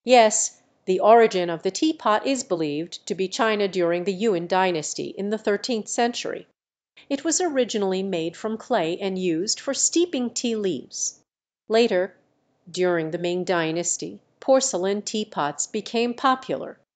Yes, the origin of the teapot is believed to be China during the Yuan dynasty, in the 13th century. It was originally made from clay and used for steeping tea leaves. Later, during the Ming dynasty, porcelain teapots became popular.